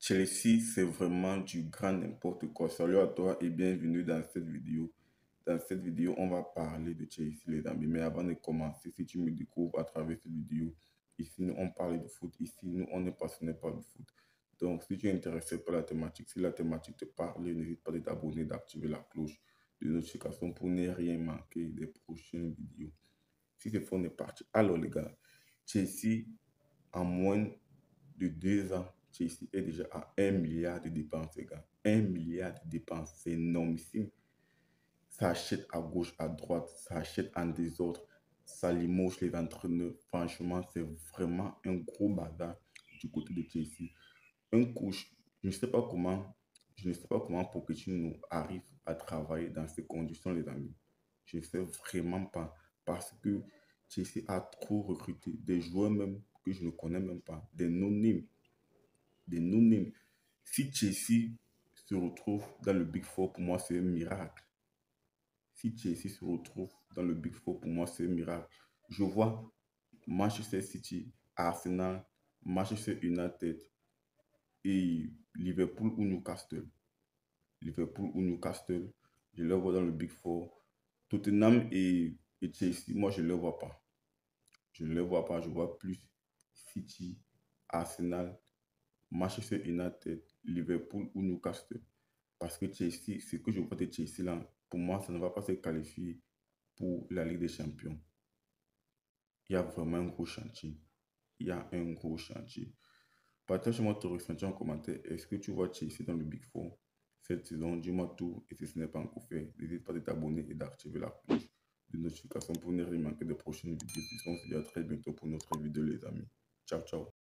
Chelsea, c'est vraiment du grand n'importe quoi. Salut à toi et bienvenue dans cette vidéo. Dans cette vidéo, on va parler de Chelsea, les amis. Mais avant de commencer, si tu me découvres à travers cette vidéo, ici, nous, on parle de foot. Ici, nous, on est passionné par le foot. Donc, si tu es intéressé par la thématique, si la thématique te parle, n'hésite pas de t'abonner, d'activer la cloche de notification pour ne rien manquer des prochaines vidéos. Si c'est faux, on est parti. Alors, les gars, Chelsea, en moins de 2 ans, Chelsea est déjà à 1 milliard de dépenses, les gars. 1 milliard de dépenses, c'est énormissime. Ça achète à gauche, à droite, ça achète en désordre, ça limoge les entraîneurs. Franchement, c'est vraiment un gros bazar du côté de Chelsea. Un coach, je ne sais pas comment, je ne sais pas comment Pochettino arrive à travailler dans ces conditions, les amis. Je ne sais vraiment pas parce que Chelsea a trop recruté des joueurs même que je ne connais même pas, des non-names, des non-names. Si Chelsea se retrouve dans le Big Four, pour moi, c'est un miracle. Si Chelsea se retrouve dans le Big Four, pour moi, c'est un miracle. Je vois Manchester City, Arsenal, Manchester United et Liverpool ou Newcastle. Liverpool ou Newcastle, je les vois dans le Big Four. Tottenham et Chelsea, moi, je ne les vois pas. Je ne les vois pas. Je vois plus City, Arsenal, Manchester United, Liverpool ou Newcastle. Parce que Chelsea, ce que je vois de Chelsea là, pour moi, ça ne va pas se qualifier pour la Ligue des Champions. Il y a vraiment un gros chantier. Il y a un gros chantier. Partage-moi ton ressenti en commentaire. Est-ce que tu vois Chelsea dans le Big Four cette saison? Dis-moi tout. Et si ce n'est pas encore fait, n'hésite pas à t'abonner et d'activer la cloche de notification pour ne rien manquer des prochaines vidéos. On se dit à très bientôt pour notre vidéo, les amis. Ciao, ciao.